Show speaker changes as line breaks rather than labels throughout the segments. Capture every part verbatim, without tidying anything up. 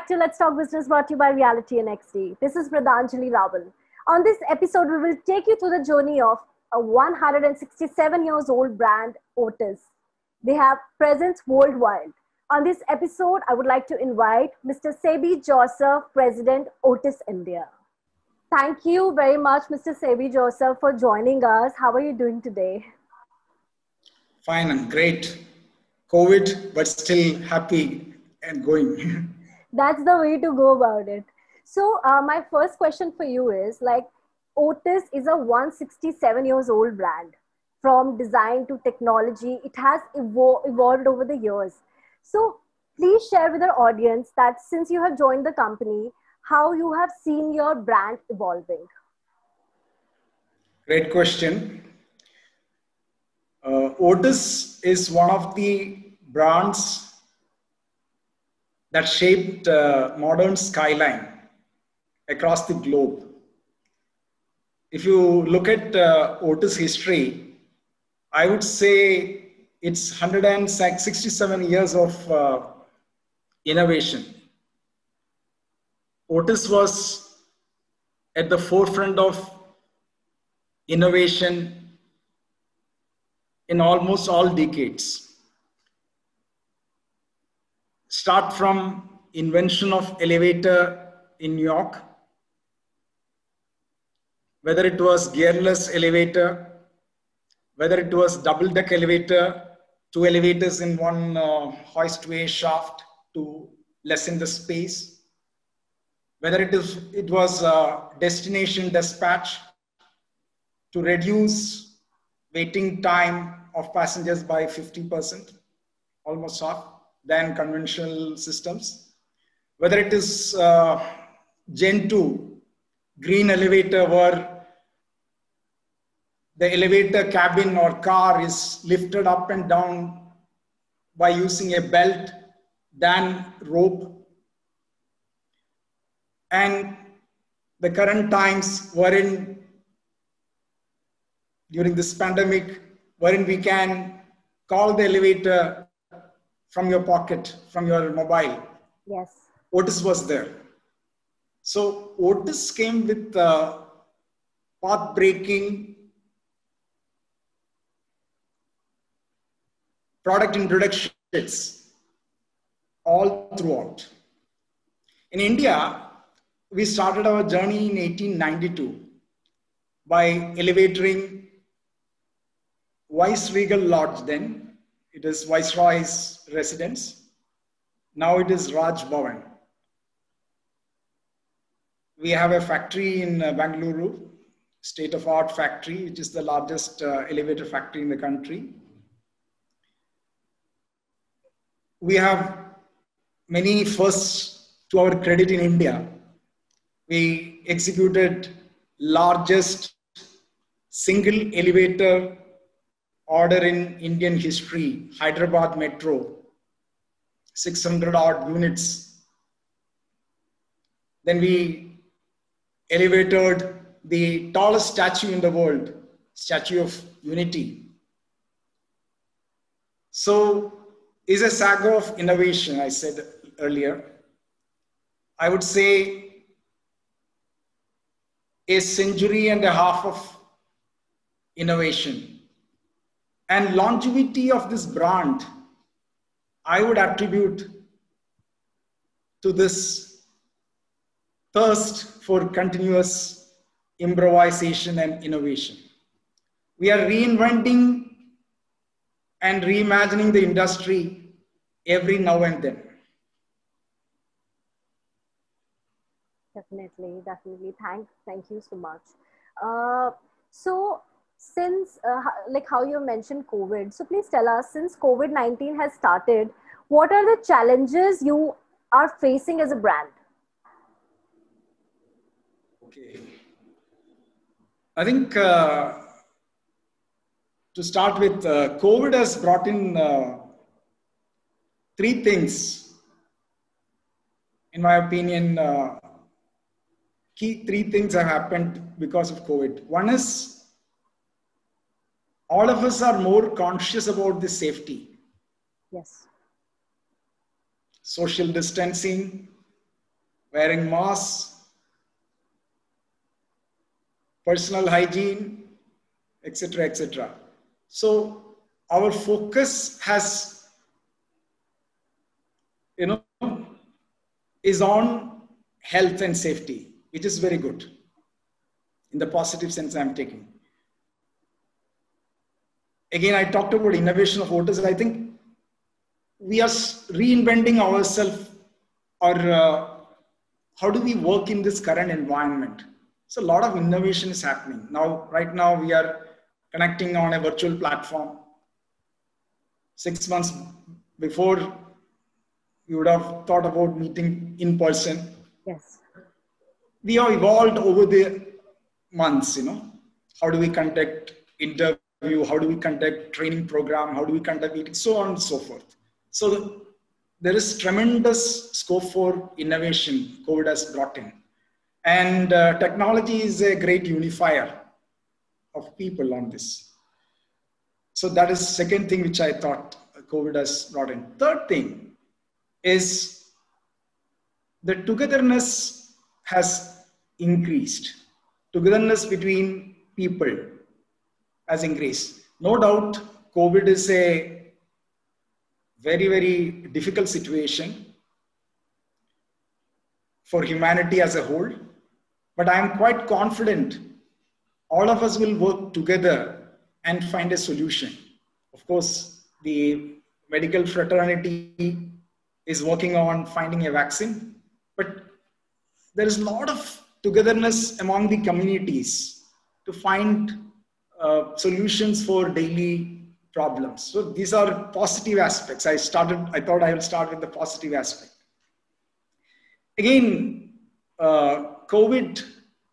to Let's Talk Business, brought to you by Reality and X D. This is Pradhanjali Rawal. On this episode, we will take you through the journey of a one hundred sixty-seven years old brand, Otis. They have presence worldwide. On this episode, I would like to invite Mister Sebi Joseph, President, Otis India. Thank you very much, Mister Sebi Joseph, for joining us. How are you doing today?
Fine, I'm great. COVID, but still happy and going.
That's the way to go about it. So uh, my first question for you is, like, Otis is a one hundred sixty-seven years old brand. From design to technology, it has evo- evolved over the years. So please share with our audience that since you have joined the company, how you have seen your brand evolving.
Great question. Uh, Otis is one of the brands that shaped uh, modern skyline across the globe. If you look at uh, Otis history, I would say it's one hundred sixty-seven years of uh, innovation. Otis was at the forefront of innovation in almost all decades. Start from invention of elevator in New York, whether it was gearless elevator, whether it was double-deck elevator, two elevators in one uh, hoistway shaft to lessen the space, whether it, is, it was uh, destination dispatch to reduce waiting time of passengers by fifty percent, almost half, than conventional systems. Whether it is uh, Gen two, green elevator where the elevator cabin or car is lifted up and down by using a belt than rope. And the current times wherein during this pandemic, wherein we can call the elevator from your pocket, from your mobile.
Yes.
Otis was there. So Otis came with uh, path-breaking product introductions all throughout. In India, we started our journey in eighteen ninety-two by elevatoring Vice Regal Lodge then. It is Viceroy's residence. Now it is Raj Bhavan. We have a factory in uh, Bangalore, state-of-art factory, which is the largest uh, elevator factory in the country. We have many firsts to our credit in India. We executed largest single elevator order in Indian history, Hyderabad Metro, six hundred odd units. Then we elevated the tallest statue in the world, Statue of Unity. So it's a saga of innovation, I said earlier. I would say a century and a half of innovation. And longevity of this brand, I would attribute to this thirst for continuous improvisation and innovation. We are reinventing and reimagining the industry every now and then.
Definitely, definitely. Thank, thank you so much. Uh, so, since, uh, like how you mentioned COVID, so please tell us, since COVID nineteen has started, what are the challenges you are facing as a brand?
Okay. I think uh, to start with, uh, COVID has brought in uh, three things, in my opinion. Uh, key three things have happened because of COVID. One is, all of us are more conscious about the safety.
Yes.
Social distancing, wearing masks, personal hygiene, et cetera, et cetera. So our focus has, you know, is on health and safety, which is very good in the positive sense I'm taking. Again, I talked about innovation of Otis. I think we are reinventing ourselves, or uh, how do we work in this current environment? So a lot of innovation is happening. Now, right now we are connecting on a virtual platform. Six months before, you would have thought about meeting in person.
Yes.
We have evolved over the months, you know. How do we conduct interview? How do we conduct training program? How do we conduct meetings? So on and so forth. So there is tremendous scope for innovation COVID has brought in. And uh, technology is a great unifier of people on this. So that is second thing which I thought COVID has brought in. Third thing is the togetherness has increased. Togetherness between people has increased. No doubt, COVID is a very, very difficult situation for humanity as a whole. But I am quite confident all of us will work together and find a solution. Of course, the medical fraternity is working on finding a vaccine, but there is a lot of togetherness among the communities to find uh, solutions for daily problems. So these are positive aspects. I started, I thought I will start with the positive aspect. Again, uh, COVID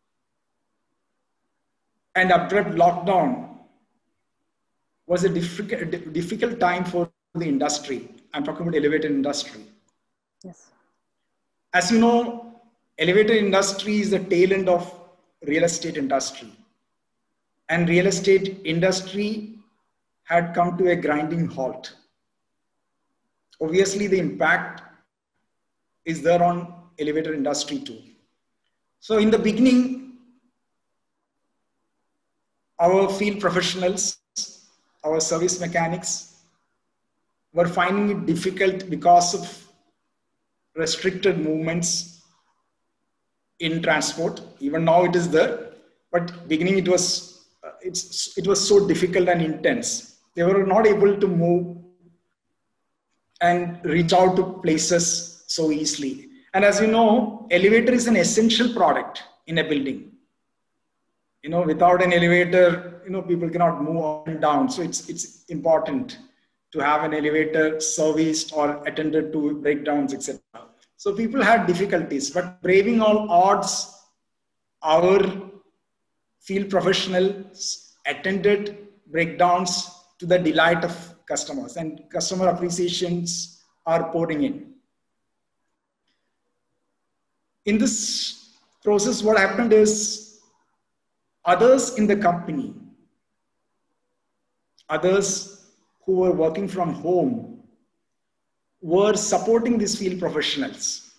and abrupt lockdown was a difficult, difficult time for the industry. I'm talking about elevator industry.
Yes.
As you know, elevator industry is the tail end of real estate industry. And real estate industry had come to a grinding halt. Obviously, the impact is there on elevator industry too. So in the beginning, our field professionals, our service mechanics were finding it difficult because of restricted movements in transport. Even now it is there, but beginning it was, uh, it's, it was so difficult and intense. They were not able to move and reach out to places so easily. And as you know, elevator is an essential product in a building. You know, without an elevator, you know, people cannot move up and down. So it's, it's important to have an elevator serviced or attended to breakdowns, et cetera. So people had difficulties, but braving all odds, our field professionals attended breakdowns to the delight of customers, and customer appreciations are pouring in. In this process, what happened is, others in the company, others who were working from home, were supporting these field professionals.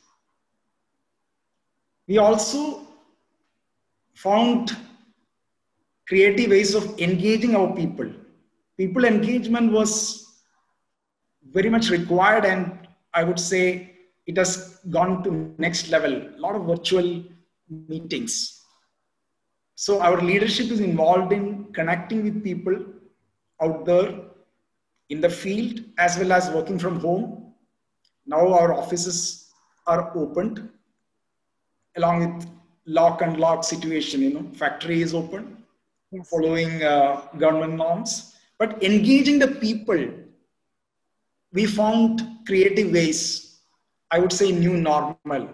We also found creative ways of engaging our people. People engagement was very much required, and I would say it has gone to next level. A lot of virtual meetings. So our leadership is involved in connecting with people out there in the field as well as working from home. Now our offices are opened along with lock and lock situation. You know, factory is open, yes, following uh, government norms. But engaging the people, we found creative ways, I would say new normal.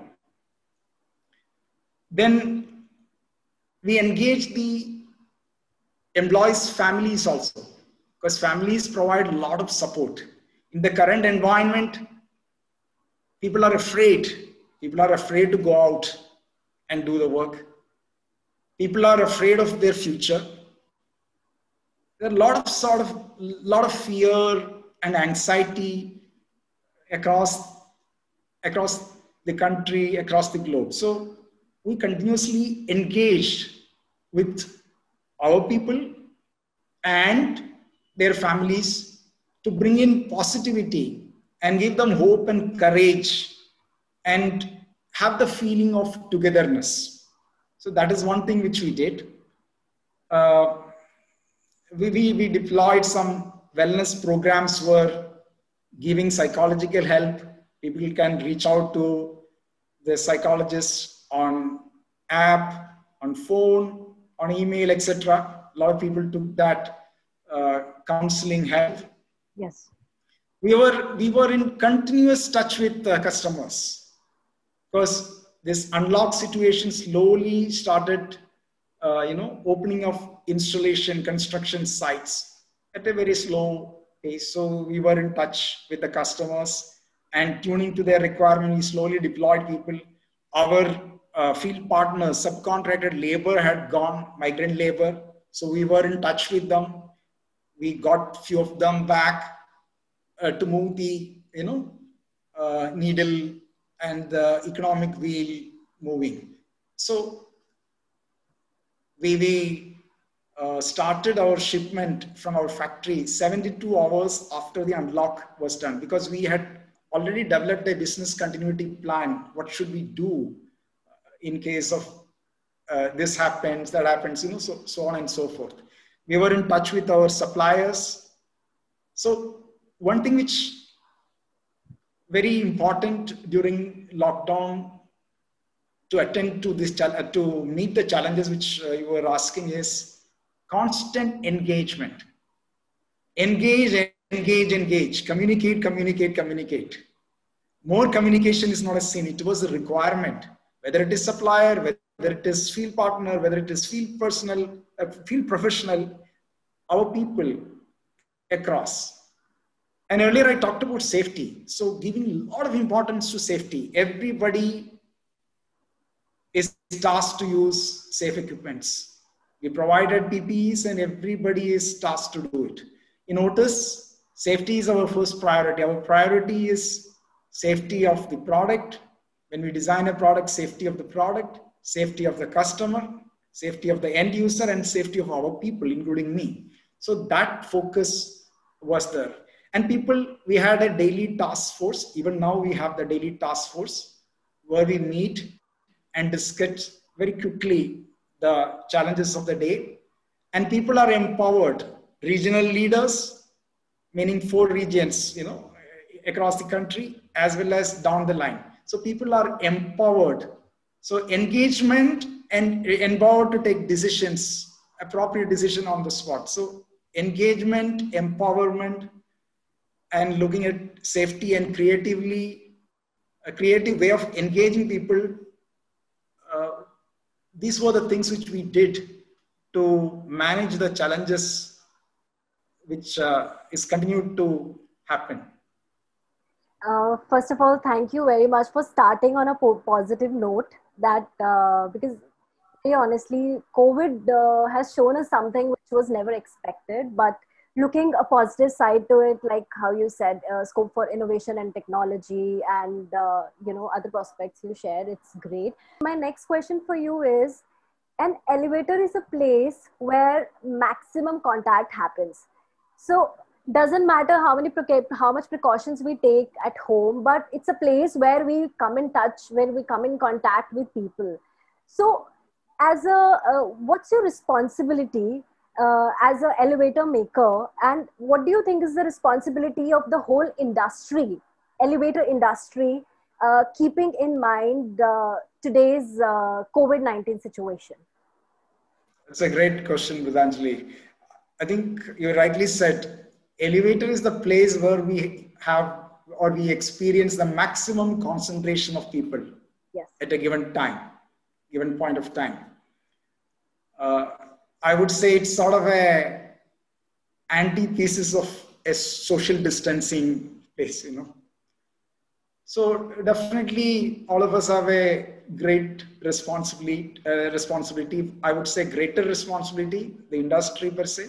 Then we engage the employees' families also, because families provide a lot of support. In the current environment, people are afraid. People are afraid to go out and do the work. People are afraid of their future. There are a lot of sort of, lot of fear and anxiety across, across the country, across the globe. So we continuously engaged with our people and their families to bring in positivity and give them hope and courage and have the feeling of togetherness. So that is one thing which we did. Uh, we, we, we deployed some wellness programs were giving psychological help. People can reach out to the psychologists on app, on phone, on email, et cetera. A lot of people took that uh, counseling help.
Yes.
We were, we were in continuous touch with uh, customers because this unlock situation slowly started, uh, you know, opening of installation, construction sites at a very slow pace. So we were in touch with the customers and tuning to their requirement. We slowly deployed people. Our uh, field partners, subcontracted labor had gone, migrant labor. So we were in touch with them. We got few of them back uh, to move the, you know, uh, needle and the economic wheel moving. So we, we uh, started our shipment from our factory seventy-two hours after the unlock was done, because we had already developed a business continuity plan. What should we do in case of uh, this happens, that happens, you know, so, so on and so forth. We were in touch with our suppliers. So one thing which very important during lockdown to attend to this, to meet the challenges which uh, you were asking is constant engagement. Engage, engage, engage, communicate, communicate, communicate. More communication is not a sin, it was a requirement. Whether it is supplier, whether it is field partner, whether it is field personnel, uh, field professional, our people across. And earlier I talked about safety. So giving a lot of importance to safety. Everybody is tasked to use safe equipments. We provided P P Es and everybody is tasked to do it. In Otis, safety is our first priority. Our priority is safety of the product. When we design a product, safety of the product, safety of the customer, safety of the end user, and safety of our people, including me. So that focus was there. And people, we had a daily task force. Even now we have the daily task force where we meet and discuss very quickly the challenges of the day. And people are empowered. Regional leaders, meaning four regions, you know, across the country, as well as down the line. So people are empowered. So engagement and empowered to take decisions, appropriate decision on the spot. So engagement, empowerment, and looking at safety and creatively, a creative way of engaging people. Uh, these were the things which we did to manage the challenges which uh, is continued to happen.
Uh, first of all, thank you very much for starting on a po- positive note. That uh, because very honestly, COVID uh, has shown us something which was never expected, but looking a positive side to it, like how you said, uh, scope for innovation and technology, and uh, you know, other prospects you shared, it's great. My next question for you is, an elevator is a place where maximum contact happens. So doesn't matter how many how much precautions we take at home, but it's a place where we come in touch, where we come in contact with people. So as a uh, what's your responsibility uh, as an elevator maker, and what do you think is the responsibility of the whole industry, elevator industry, uh, keeping in mind uh, today's uh, COVID nineteen situation?
That's a great question, Vidhanjali. I think you rightly said, elevator is the place where we have or we experience the maximum concentration of people.
Yes.
At a given time, given point of time. Uh, I would say it's sort of a antithesis of a social distancing place, you know. So definitely all of us have a great responsibility, uh, responsibility, I would say greater responsibility, the industry per se.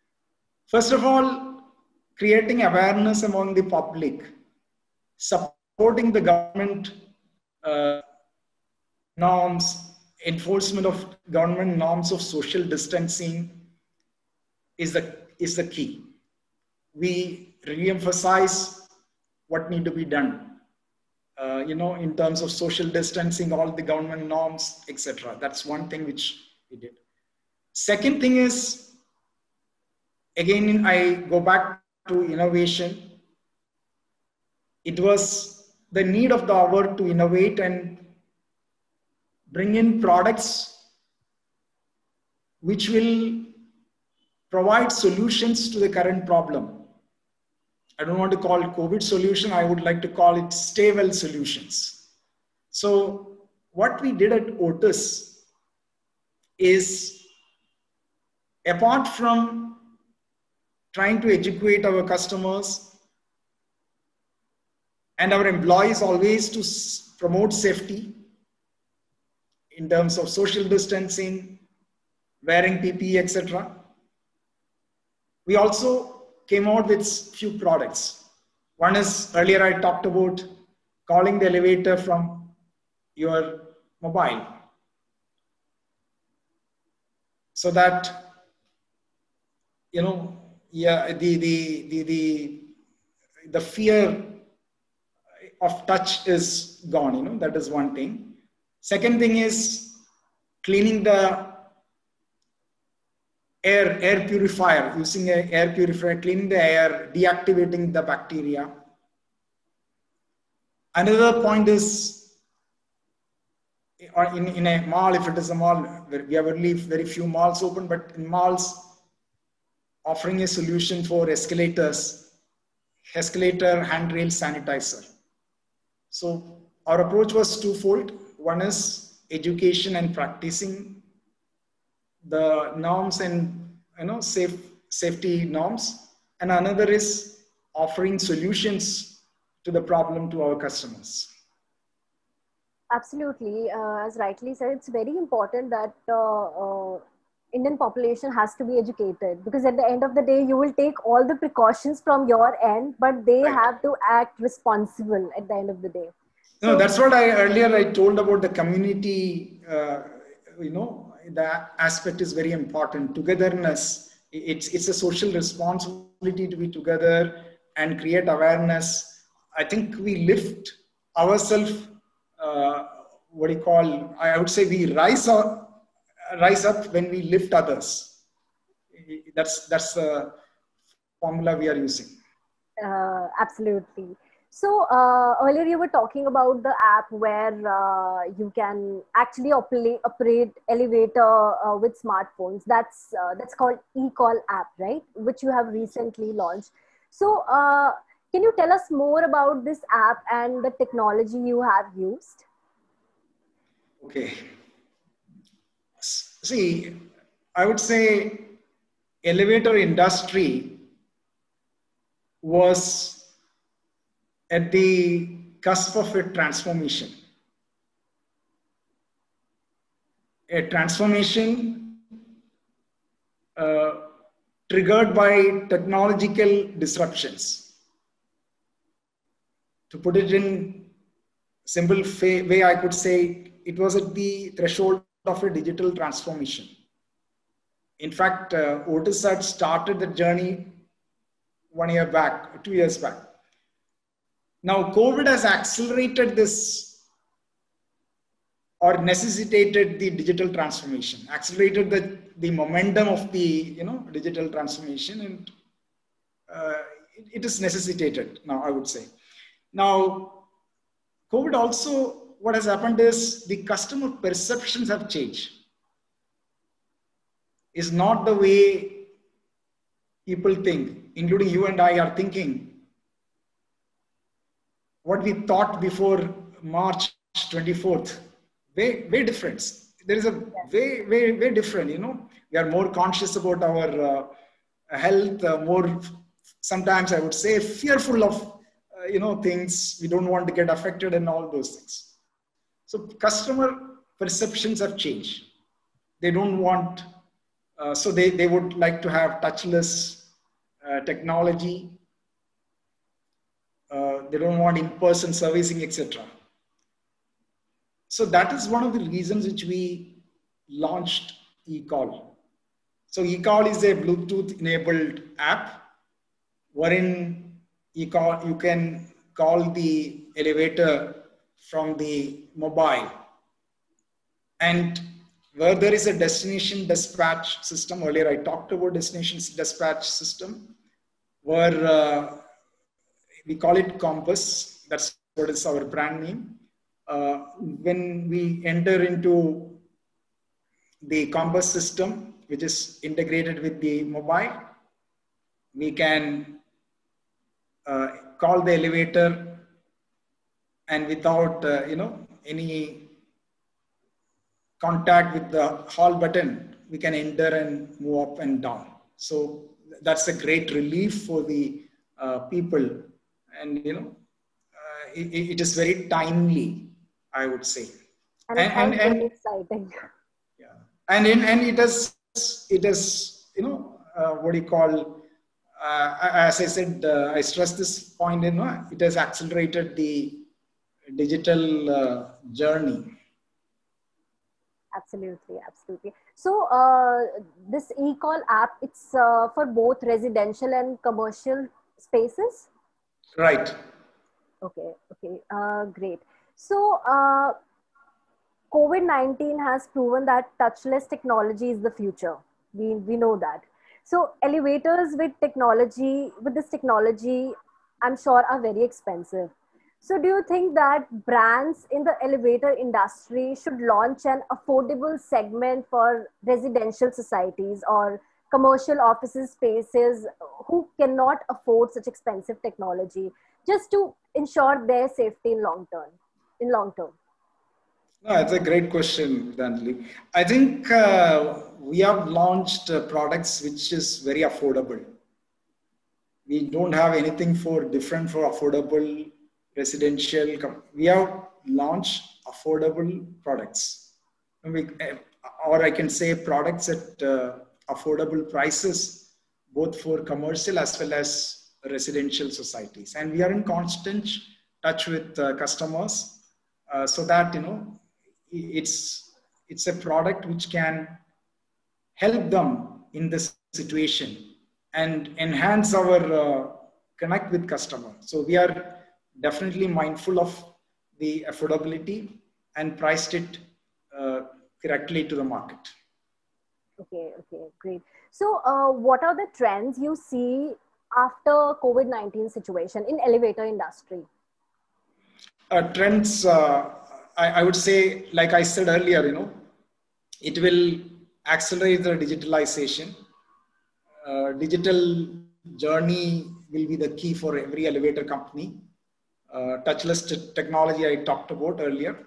First of all, creating awareness among the public, supporting the government uh, norms, enforcement of government norms of social distancing is the, is the key. We re-emphasize what need to be done, uh, you know, in terms of social distancing, all the government norms, et cetera. That's one thing which we did. Second thing is, again, I go back to innovation. It was the need of the hour to innovate and bring in products which will provide solutions to the current problem. I don't want to call it COVID solution. I would like to call it stay well solutions. So what we did at Otis is, apart from trying to educate our customers and our employees always to promote safety in terms of social distancing, wearing P P E, et cetera, we also came out with few products. One is, earlier I talked about calling the elevator from your mobile, so that, you know, yeah, the, the, the, the, the fear of touch is gone, you know, that is one thing. Second thing is cleaning the air, air purifier, using an air purifier, cleaning the air, deactivating the bacteria. Another point is, in, in a mall, if it is a mall, we have only very few malls open, but in malls, offering a solution for escalators, escalator handrail sanitizer. So our approach was twofold. One is education and practicing the norms and, you know, safe safety norms, and another is offering solutions to the problem to our customers.
Absolutely, uh, as rightly said, it's very important that uh, uh, Indian population has to be educated, because at the end of the day, you will take all the precautions from your end, but they
Right.
have to act responsible at the end of the day.
No, so, that's what I earlier I told about the community. Uh, you know, the aspect is very important. Togetherness. It's it's a social responsibility to be together and create awareness. I think we lift ourselves. Uh, what do you call? I would say we rise up, rise up when we lift others. That's that's the formula we are using.
Uh, absolutely. So uh, earlier you were talking about the app where uh, you can actually operate, operate elevator uh, with smartphones. That's uh, that's called eCall app, right? Which you have recently launched. So uh, can you tell us more about this app and the technology you have used?
Okay. See, I would say elevator industry was at the cusp of a transformation. A transformation uh, triggered by technological disruptions. To put it in simple way, I could say it was at the threshold of a digital transformation. In fact, uh, Otis had started the journey one year back, two years back. Now, COVID has accelerated this or necessitated the digital transformation, accelerated the, the momentum of the, you know, digital transformation, and uh, it, it is necessitated now, I would say. Now, COVID also, what has happened is the customer perceptions have changed. It's not the way people think, including you and I are thinking. What we thought before March twenty-fourth, way, way different. There is a way, way, way different, you know. We are more conscious about our uh, health, uh, more, sometimes I would say, fearful of, uh, you know, things. We don't want to get affected and all those things. So customer perceptions have changed. They don't want, uh, so they, they would like to have touchless uh, technology. Uh, they don't want in-person servicing, et cetera. So that is one of the reasons which we launched eCall. So eCall is a Bluetooth-enabled app wherein you, call, you can call the elevator from the mobile. And where there is a destination dispatch system, earlier I talked about destination dispatch system, where uh, we call it Compass. That's what is our brand name. Uh, when we enter into the Compass system, which is integrated with the mobile, we can uh, call the elevator, and without uh, you know any contact with the hall button, we can enter and move up and down. So that's a great relief for the uh, people, and you know uh, it, it is very timely, I would say.
And it
And
sounds
and, and
very exciting.
yeah, and in, and it is it is you know uh, what do you call? Uh, as I said, uh, I stress this point. You know, it has accelerated the digital uh, journey.
Absolutely, absolutely. So uh, this eCall app, it's uh, for both residential and commercial spaces?
Right.
Okay, okay, uh, great. So uh, COVID nineteen has proven that touchless technology is the future. We, we know that. So elevators with technology, with this technology, I'm sure are very expensive. So do you think that brands in the elevator industry should launch an affordable segment for residential societies or commercial offices spaces who cannot afford such expensive technology, just to ensure their safety in long term, in long term?
No, it's a great question, Dhanjali. I think uh, we have launched uh, products which is very affordable. We don't have anything for different for affordable residential. com- We have launched affordable products. And we, eh, or I can say products at uh, affordable prices, both for commercial as well as residential societies. And we are in constant touch with uh, customers uh, so that, you know, it's it's a product which can help them in this situation and enhance our uh, connect with customer. So we are definitely mindful of the affordability and priced it uh, correctly to the market.
Okay, okay, great. So uh, what are the trends you see after COVID nineteen situation in elevator industry?
Uh, trends, uh, I, I would say, like I said earlier, you know, it will accelerate the digitalization. Uh, digital journey will be the key for every elevator company. Uh, touchless t- technology I talked about earlier.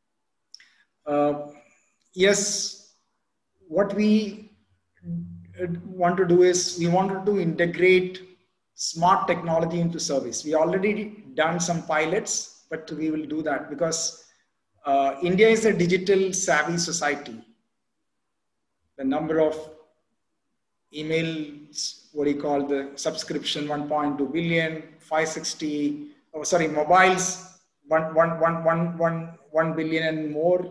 Uh, yes, what we uh, want to do is we wanted to integrate smart technology into service. We already done some pilots, but we will do that because uh, India is a digital savvy society. The number of emails, what do you call the subscription, one point two billion, five sixty, oh, sorry, mobiles, one, one, one, one, one, one billion and more.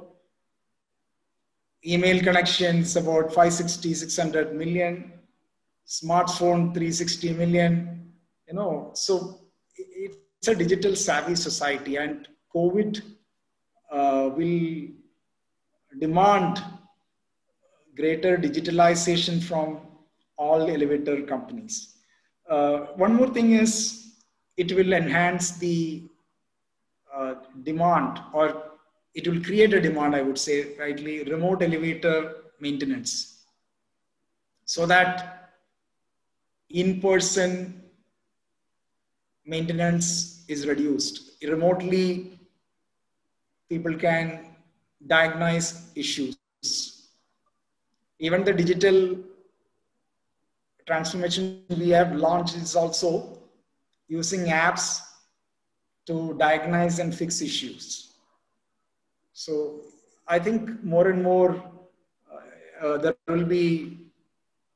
Email connections about five sixty, six hundred million. Smartphone, three hundred sixty million. You know, so it's a digital savvy society, and COVID uh, will demand greater digitalization from all elevator companies. Uh, one more thing is it will enhance the uh, demand, or it will create a demand, I would say, rightly, remote elevator maintenance, so that in-person maintenance is reduced. Remotely, people can diagnose issues. Even the digital transformation we have launched is also using apps to diagnose and fix issues. So I think more and more uh, uh, there will be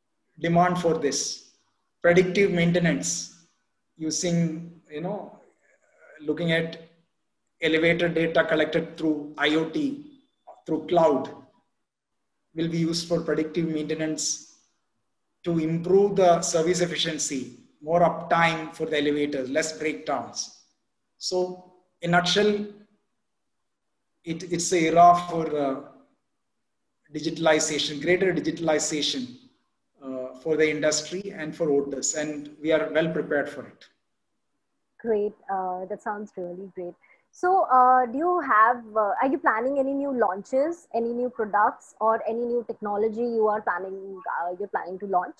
demand for this predictive maintenance using, you know, looking at elevator data collected through IoT, through cloud, will be used for predictive maintenance to improve the service efficiency, more uptime for the elevators, less breakdowns. So in a nutshell, it, it's the era for uh, digitalization, greater digitalization uh, for the industry and for Otis, and we are well prepared for it.
Great. Uh, that sounds really great. So, uh, do you have, uh, are you planning any new launches, any new products, or any new technology you are planning, uh, you're planning to launch?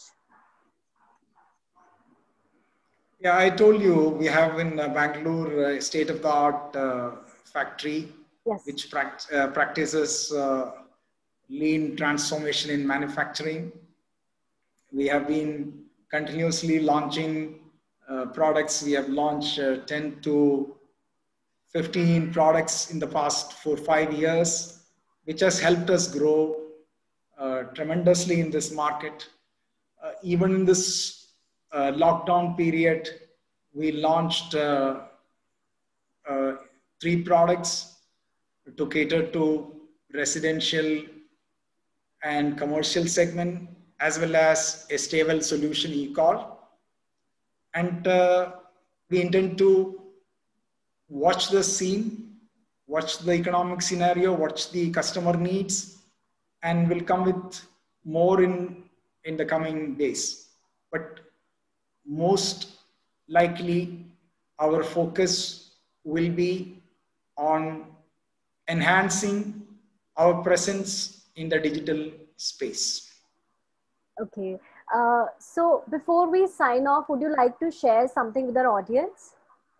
Yeah, I told you we have in uh, Bangalore uh, state-of-the-art uh, factory,
yes.
which pract uh, practices uh, lean transformation in manufacturing. We have been continuously launching uh, products. We have launched uh, ten to fifteen products in the past four, five years, which has helped us grow uh, tremendously in this market. Uh, even in this uh, lockdown period, we launched uh, uh, three products to cater to residential and commercial segment, as well as a stable solution e-call. And uh, we intend to watch the scene, watch the economic scenario, watch the customer needs, and will come with more in, in the coming days. But most likely, our focus will be on enhancing our presence in the digital space.
Okay. Uh, so before we sign off, would you like to share something with our audience?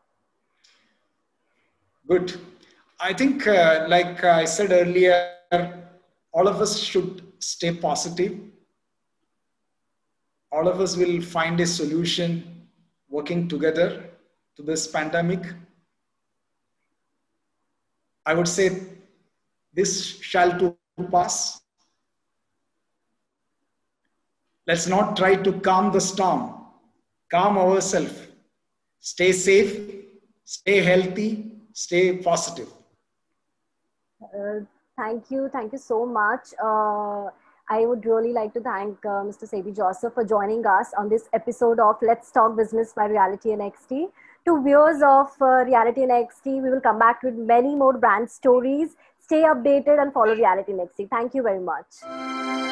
Good. I think, uh, like I said earlier, all of us should stay positive. All of us will find a solution working together to this pandemic. I would say this shall too pass. Let's not try to calm the storm. Calm ourselves. Stay safe, stay healthy, stay positive.
Uh, thank you. Thank you so much. Uh, I would really like to thank uh, Mister Sebi Joseph for joining us on this episode of Let's Talk Business by Reality N X T. To viewers of uh, Reality N X T, we will come back with many more brand stories. Stay updated and follow Reality N X T. Thank you very much.